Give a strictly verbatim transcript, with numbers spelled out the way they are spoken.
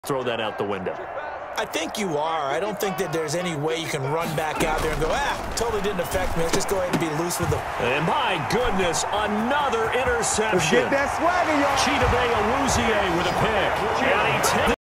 throw that out the window. I think you are. I don't think that there's any way you can run back out there and go, ah, totally didn't affect me. Let's just go ahead and be loose with the... And my goodness, another interception. Let's get that swagger, y'all. Chidobe Awuzie with a pick. And he takes